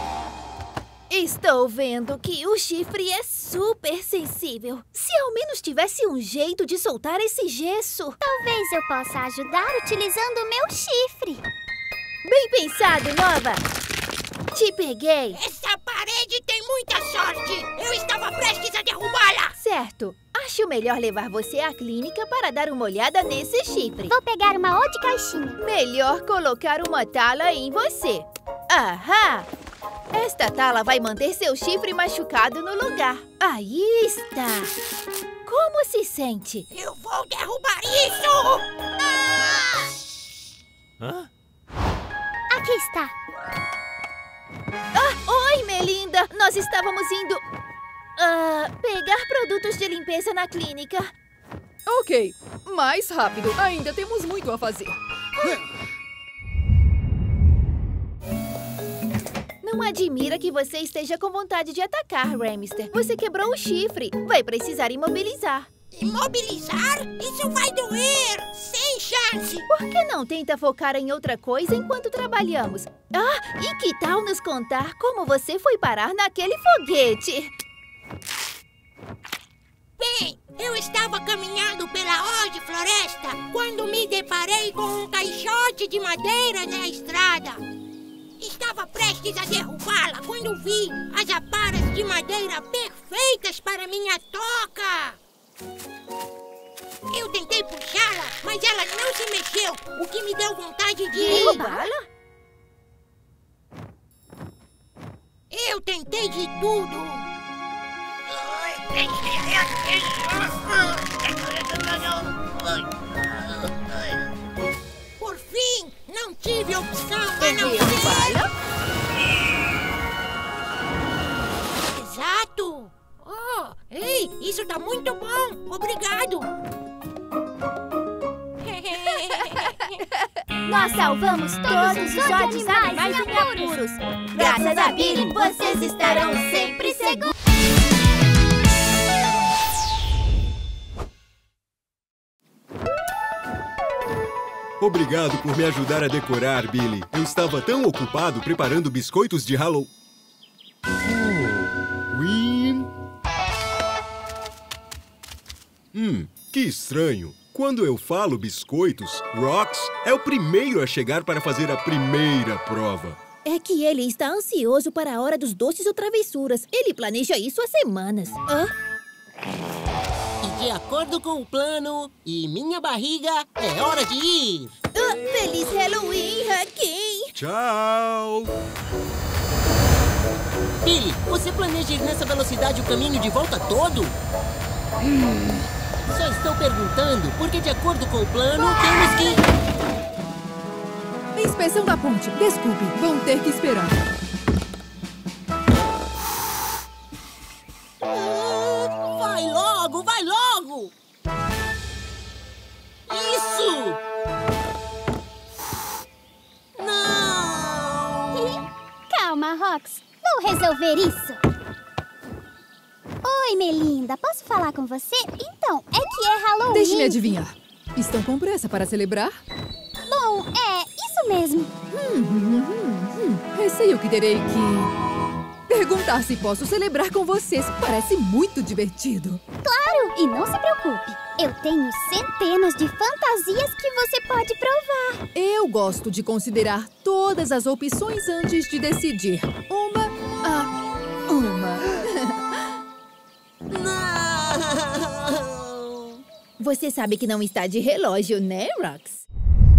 Estou vendo que o chifre é super sensível. Se ao menos tivesse um jeito de soltar esse gesso. Talvez eu possa ajudar utilizando o meu chifre. Bem pensado, Nova. Te peguei. Essa parede tem muita sorte! Eu estava prestes a derrubá-la! Certo. Acho melhor levar você à clínica para dar uma olhada nesse chifre. Vou pegar uma outra caixinha. Melhor colocar uma tala em você. Ahá! Esta tala vai manter seu chifre machucado no lugar. Aí está. Como se sente? Eu vou derrubar isso! Aqui está. Oi, Melinda, nós estávamos indo... pegar produtos de limpeza na clínica. Ok, mais rápido. Ainda temos muito a fazer. Não admira que você esteja com vontade de atacar, Ramister. Você quebrou o chifre. Vai precisar imobilizar. Imobilizar? Isso vai doer! Sem chance! Por que não tenta focar em outra coisa enquanto trabalhamos? Ah, e que tal nos contar como você foi parar naquele foguete? Bem, eu estava caminhando pela Odd Floresta quando me deparei com um caixote de madeira na estrada. Estava prestes a derrubá-la quando vi as aparas de madeira perfeitas para minha toca. Eu tentei puxá-la, mas ela não se mexeu, o que me deu vontade de... Derrubá-la? Eu tentei de tudo. Por fim, não tive opção a não derrubá-la? Exato! Oh, ei, isso tá muito bom! Obrigado! Nós salvamos todos os Odds animais em apuros. Graças a Billy, vocês estarão sempre seguros. Obrigado por me ajudar a decorar, Billy. Eu estava tão ocupado preparando biscoitos de Halloween. Que estranho. Quando eu falo biscoitos, Rox é o primeiro a chegar para fazer a primeira prova. É que ele está ansioso para a hora dos doces ou travessuras. Ele planeja isso há semanas. E de acordo com o plano e minha barriga, é hora de ir. Feliz Halloween, Hakim! Tchau! Billy, você planeja ir nessa velocidade o caminho de volta todo? Só estou perguntando, porque de acordo com o plano, temos que... Inspeção da ponte. Desculpe, vão ter que esperar. Vai logo, vai logo! Isso! Não! Calma, Rox. Vou resolver isso. Oi, Melinda. Posso falar com você? Então, é que é Halloween. Deixe-me adivinhar. Estão com pressa para celebrar? Bom, é isso mesmo. Receio que terei que... perguntar se posso celebrar com vocês. Parece muito divertido. Claro, e não se preocupe. Eu tenho centenas de fantasias que você pode provar. Eu gosto de considerar todas as opções antes de decidir. Uma a uma. Não! Você sabe que não está de relógio, né, Rox?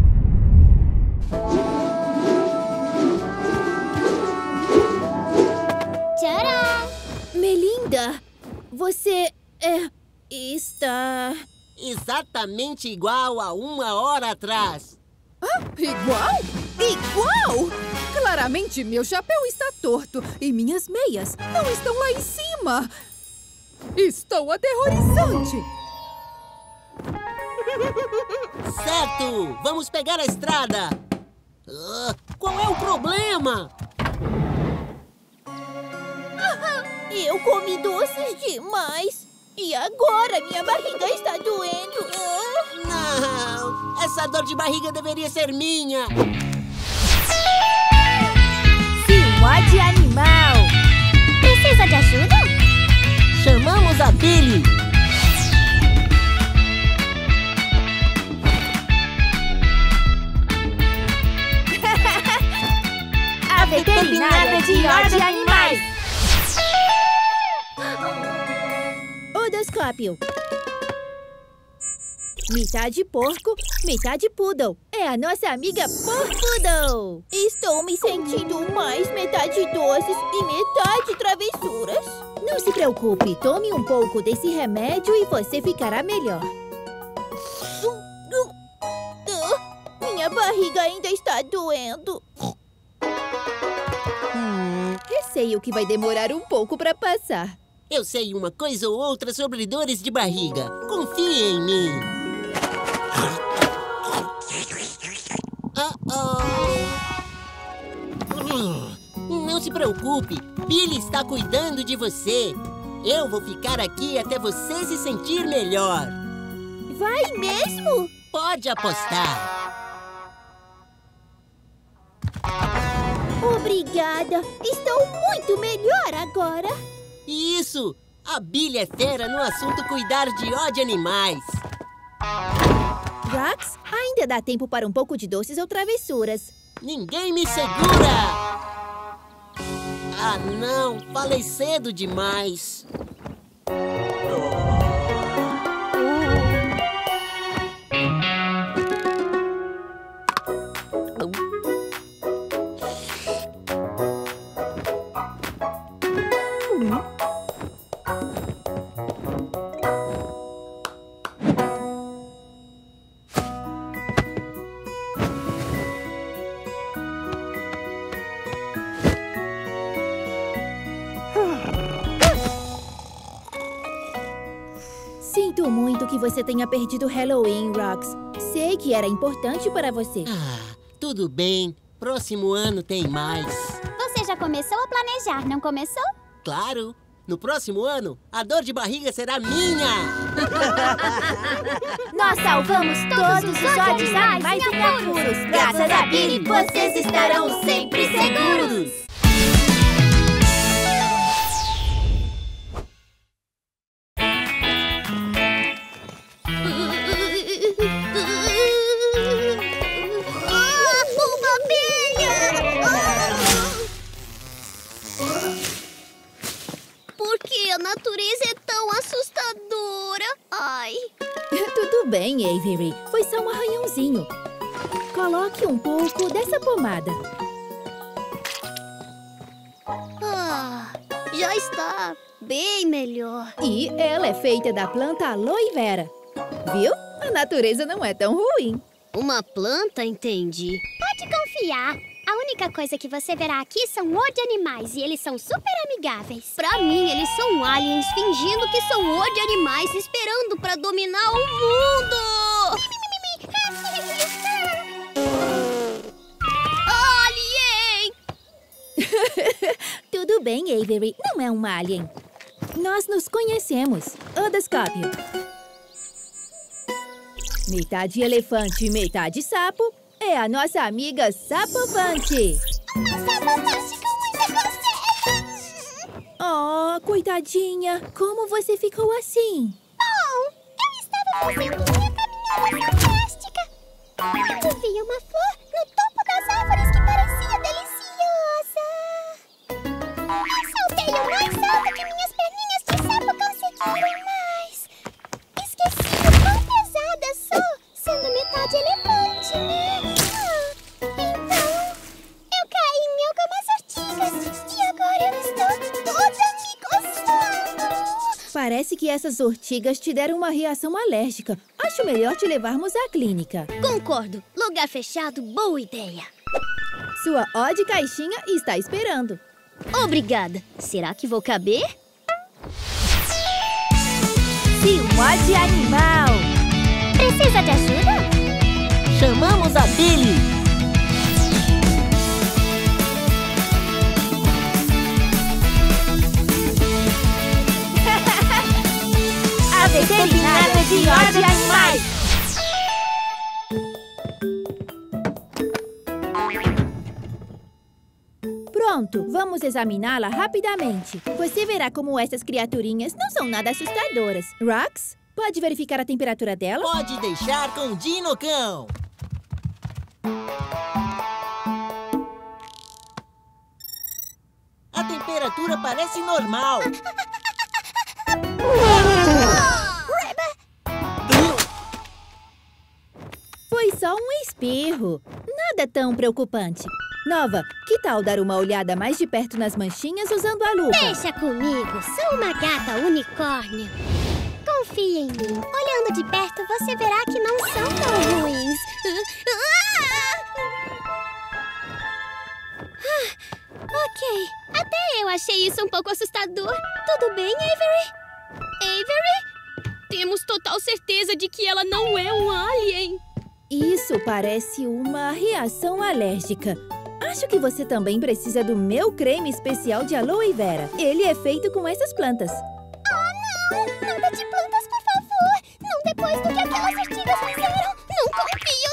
Tcharam! Melinda, você está... Exatamente igual a 1 hora atrás. Igual? Igual? Claramente meu chapéu está torto e minhas meias não estão lá em cima. Estou aterrorizante. Certo! Vamos pegar a estrada! Qual é o problema? Eu comi doces demais. E agora minha barriga está doendo. Não! Essa dor de barriga deveria ser minha! Odd animal. Precisa de ajuda? Chamamos a Billy! A veterinária de Odd animais. Odoscópio. Metade porco, metade poodle. É a nossa amiga Porpoodle. Estou me sentindo mais metade doces e metade travessuras. Não se preocupe, tome um pouco desse remédio e você ficará melhor. Minha barriga ainda está doendo. sei o que vai demorar um pouco pra passar. Eu sei uma coisa ou outra sobre dores de barriga. Confie em mim. Não se preocupe. Billy está cuidando de você. Eu vou ficar aqui até você se sentir melhor. Vai mesmo? Pode apostar. Obrigada. Estou muito melhor agora. Isso! A Billy é fera no assunto cuidar de ó de animais. Rox, ainda dá tempo para um pouco de doces ou travessuras. Ninguém me segura! Ah, não! Falei cedo demais. Sinto muito que você tenha perdido Halloween, Rox. Sei que era importante para você. Ah, tudo bem. Próximo ano tem mais. Você já começou a planejar, não começou? Claro. No próximo ano, a dor de barriga será minha. Nós salvamos todos os ó de animais em apuros. Graças a Billy, vocês estarão sempre seguros. Por que a natureza é tão assustadora? Ai. Tudo bem, Avery. Foi só um arranhãozinho. Coloque um pouco dessa pomada. Já está bem melhor. E ela é feita da planta aloe vera. Viu? A natureza não é tão ruim. Uma planta, entendi. Pode confiar. A única coisa que você verá aqui são ó de animais e eles são super amigáveis. Pra mim, eles são aliens fingindo que são ó de animais esperando pra dominar o mundo. Alien! Tudo bem, Avery. Não é um alien. Nós nos conhecemos. Odoscópio. Metade elefante, metade sapo. É a nossa amiga Sapovante. Uma Sapovante com muita coceira. Oh, coitadinha. Como você ficou assim? Bom, eu estava fazendo minha caminhada fantástica. Quando vi uma flor no topo das árvores que parecia deliciosa. Eu saltei o mais alto que minhas perninhas de sapo conseguiram, mas esqueci o quão pesada sou, sendo metade elefante, né? Então, eu caí em algumas ortigas e agora eu estou toda me coçando. Parece que essas ortigas te deram uma reação alérgica. Acho melhor te levarmos à clínica. Concordo. Lugar fechado, boa ideia. Sua ó de caixinha está esperando. Obrigada. Será que vou caber? Sim, ó de animal. Precisa de ajuda? Chamamos a Billy. A veterinária de ó de animais. Pronto, vamos examiná-la rapidamente. Você verá como essas criaturinhas não são nada assustadoras. Rox, pode verificar a temperatura dela? Pode deixar com o Dinocão. A temperatura parece normal. Foi só um espirro. Nada tão preocupante. Nova, que tal dar uma olhada mais de perto nas manchinhas usando a lupa? Deixa comigo, sou uma gata unicórnio. Confia em mim. Olhando de perto, você verá que não são tão ruins. Ok, Ok. Até eu achei isso um pouco assustador. Tudo bem, Avery? Avery? Temos total certeza de que ela não é um alien. Isso parece uma reação alérgica. Acho que você também precisa do meu creme especial de aloe vera. Ele é feito com essas plantas. Oh, não! Nada de plantas, por favor! Não depois do que aquelas urtigas fizeram! Não confio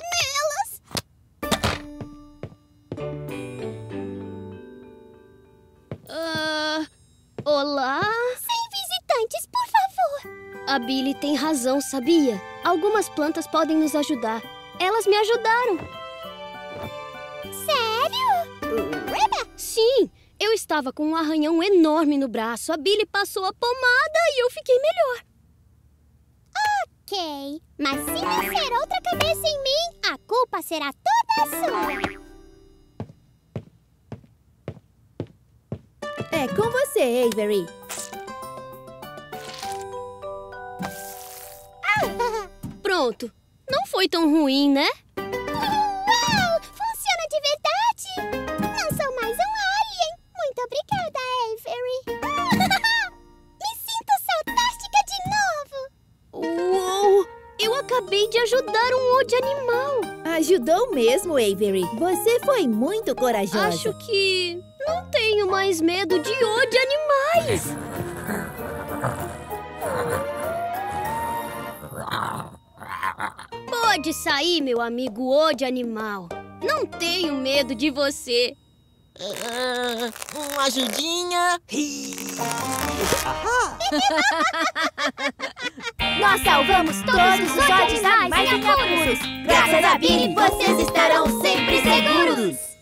nelas! Olá? Sem visitantes, por favor! A Billy tem razão, sabia? Algumas plantas podem nos ajudar. Elas me ajudaram. Sério? Sim! Eu estava com um arranhão enorme no braço. A Billy passou a pomada e eu fiquei melhor. Ok, mas se nascer outra cabeça em mim, a culpa será toda sua. É com você, Avery. Pronto. Não foi tão ruim, né? Uau! Funciona de verdade! Não sou mais um alien. Muito obrigada, Avery. Me sinto fantástica de novo. Uou! Eu acabei de ajudar um Ode animal. Ajudou mesmo, Avery. Você foi muito corajosa. Acho que não tenho mais medo de Ode animais. Pode sair, meu amigo Ode animal. Não tenho medo de você. Uma ajudinha. Nós salvamos todos os Odes animais em apuros. Graças a Billy, vocês estarão sempre seguros.